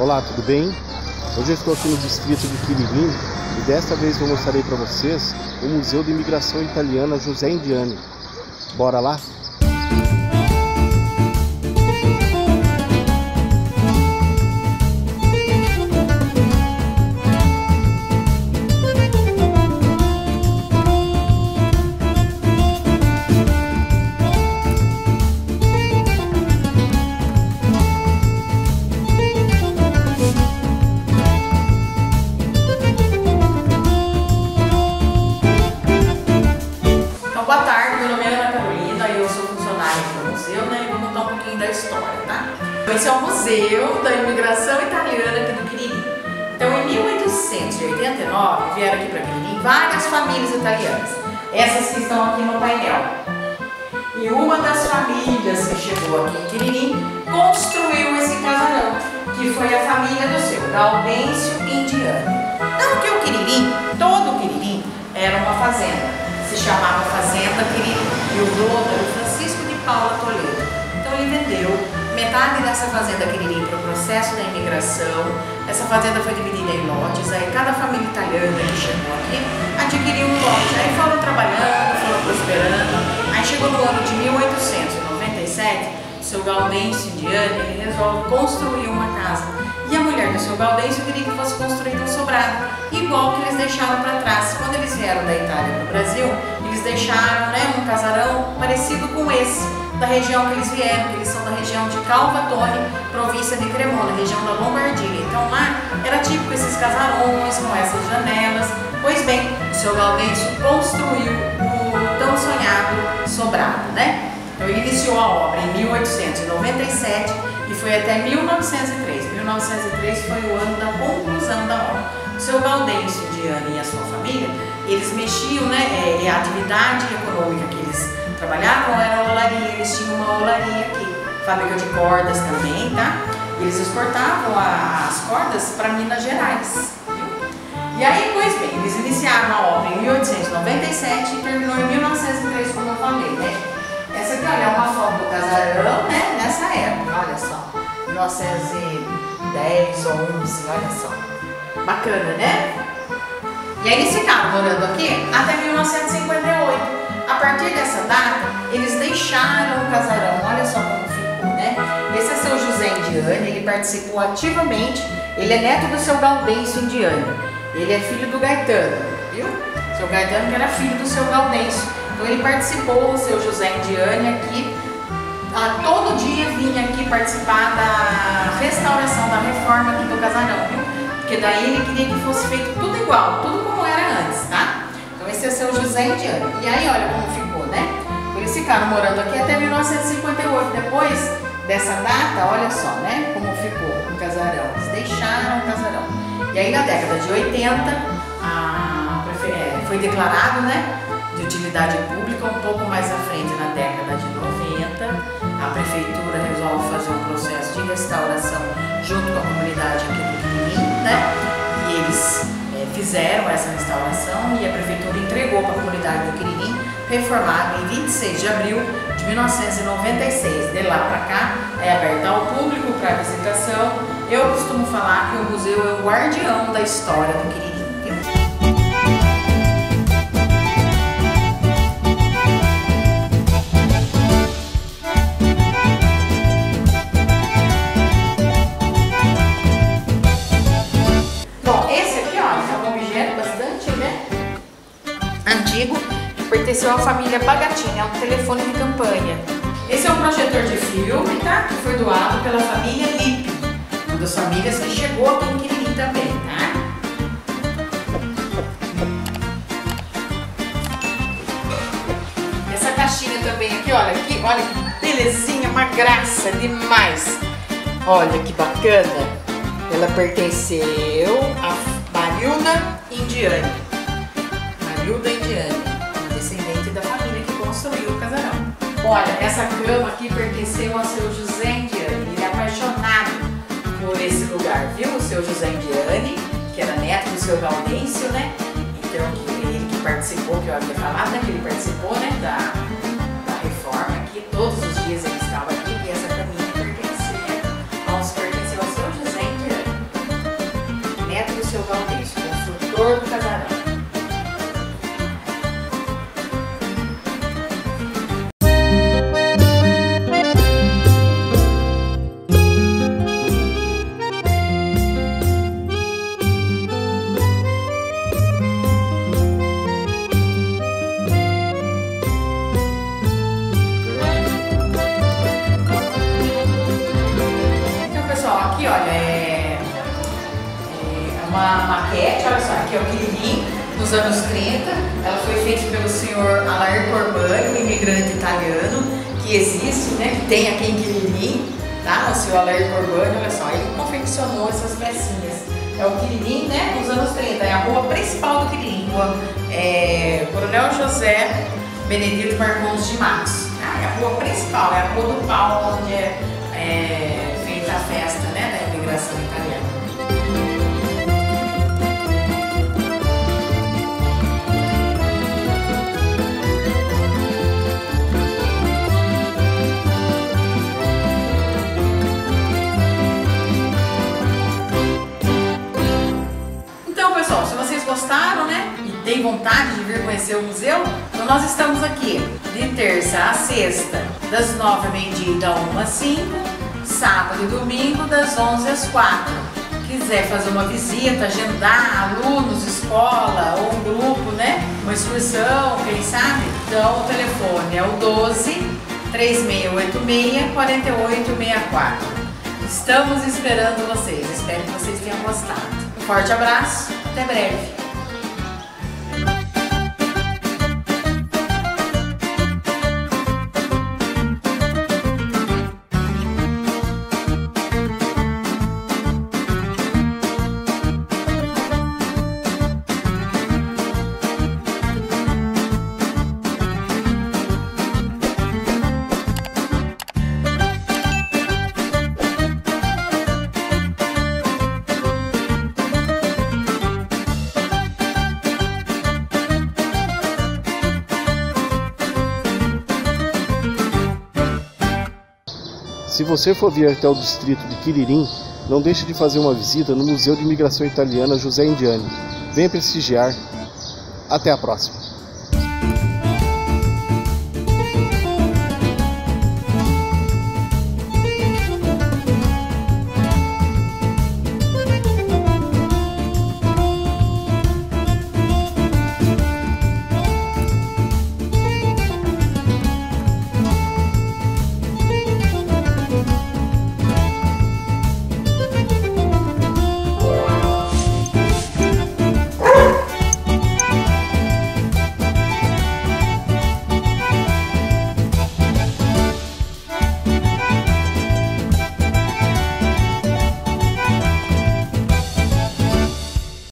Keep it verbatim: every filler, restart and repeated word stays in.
Olá, tudo bem? Hoje eu estou aqui no distrito de Quiririm e desta vez eu mostrarei para vocês o Museu de Imigração Italiana José Indiani. Bora lá? Boa tarde, meu nome é Ana Carolina, eu sou funcionária do museu, né? E vou contar um pouquinho da história, tá? Esse é o Museu da Imigração Italiana aqui do Quiririm. Então, em mil oitocentos e oitenta e nove, vieram aqui para Quiririm várias famílias italianas. Essas que estão aqui no painel. E uma das famílias que chegou aqui em Quiririm construiu esse casarão, que foi a família do seu Gaudêncio Indiani. Não que o Quiririm, todo o Quiririm, era uma fazenda. Se chamava Fazenda Quiririm, e o dono era o Francisco de Paula Toledo. Então ele vendeu metade dessa Fazenda Quiririm para o processo da imigração. Essa fazenda foi dividida em lotes, aí cada família italiana que chegou aqui adquiriu um lote. Aí foram trabalhando, foram prosperando. Aí chegou no ano de mil oitocentos e noventa e sete, o seu Gaudêncio Indiani, ele resolve construir uma casa. E a mulher do seu Gaudêncio queria que fosse construído um sobrado, igual que eles deixaram para trás. Quando eles vieram da Itália para o Brasil, eles deixaram, né, um casarão parecido com esse, da região que eles vieram, que eles são da região de Calvatone, província de Cremona, região da Lombardia. Então lá era típico esses casarões com essas janelas. Pois bem, o seu Gaudêncio construiu o tão sonhado sobrado, né? Então ele iniciou a obra em mil oitocentos e noventa e sete e foi até mil novecentos e três. mil novecentos e três foi o ano da conclusão da obra. O seu Gaudêncio Indiani e a sua família, eles mexiam, né, é, a atividade econômica que eles trabalhavam era a olaria. Eles tinham uma olaria aqui, fábrica de cordas também, tá? E eles exportavam a, as cordas para Minas Gerais. E aí, pois bem, eles iniciaram a obra em mil oitocentos e noventa e sete e terminou em mil novecentos e três, como eu falei, né? Essa aqui, olha, é uma foto do casarão, né, nessa época, olha só, mil novecentos e dez ou onze, olha só, bacana, né? E aí eles ficaram morando aqui até mil novecentos e cinquenta e oito. A partir dessa data, eles deixaram o casarão, olha só como ficou, né? Esse é seu José Indiani, ele participou ativamente, ele é neto do seu Gaudêncio Indiani, ele é filho do Gaetano, viu? Seu Gaetano que era filho do seu Gaudêncio. Então ele participou, o seu José Indiani aqui, a, todo dia vinha aqui participar da restauração, da reforma aqui do casarão, viu? Porque daí ele queria que fosse feito tudo igual, tudo como era antes, tá? Então esse é o seu José Indiani. E aí olha como ficou, né? Eles ficaram morando aqui até mil novecentos e cinquenta e oito. Depois dessa data, olha só, né? Como ficou o casarão. Eles deixaram o casarão. E aí na década de oitenta, a, foi declarado, né, de utilidade pública. Um pouco mais à frente, na década de noventa, a prefeitura resolve fazer um processo de restauração junto com a comunidade aqui do Quiririm, né? E eles é, fizeram essa restauração e a prefeitura entregou para a comunidade do Quiririm, reformado em vinte e seis de abril de mil novecentos e noventa e seis. De lá para cá é aberto ao público para visitação. Eu costumo falar que o museu é o guardião da história do Quiririm. Antigo, que pertenceu à família Bagatini, é um telefone de campanha. Esse é um projetor de filme, tá? Que foi doado pela família Lippe, uma das famílias que chegou aqui em Quiririm também, tá? Essa caixinha também aqui, olha aqui, olha que belezinha, uma graça demais. Olha que bacana. Ela pertenceu a Marilda Indiani. Marilda Indiani, uma descendente da família que construiu o casarão. Olha, essa cama aqui pertenceu ao seu José Indiani. Ele é apaixonado por esse lugar, viu? O seu José Indiani, que era neto do seu Gaudêncio, né? Então, ele que participou, que eu havia falado, né? Que ele participou, né? Da, da reforma aqui. Todos os dias ele estava aqui e essa caminha pertenceu ao, pertenceu ao seu José Indiani. nos anos trinta. Ela foi feita pelo senhor Alair Corbani, um imigrante italiano que existe, né, que tem aqui em Quiririm, tá? O senhor Alair Corbani, olha só, ele confeccionou essas pecinhas. É o Quiririm, né, nos anos trinta, é a rua principal do Quiririm, rua é, Coronel José Benedito Marcondes de Matos. Ah, é a rua principal, é a rua do Paulo, onde é, é feita a festa, né, da imigração italiana. Gostaram, né? E tem vontade de vir conhecer o museu? Então nós estamos aqui de terça a sexta, das nove ao meio-dia e da uma às cinco, sábado e domingo das onze às quatro. Quiser fazer uma visita, agendar alunos, escola ou um grupo, né? Uma excursão, quem sabe? Então o telefone é o doze, três seis oito seis, quatro oito seis quatro. Estamos esperando vocês, espero que vocês tenham gostado. Um forte abraço, até breve! Se você for vir até o distrito de Quiririm, não deixe de fazer uma visita no Museu de Imigração Italiana José Indiani. Venha prestigiar. Até a próxima!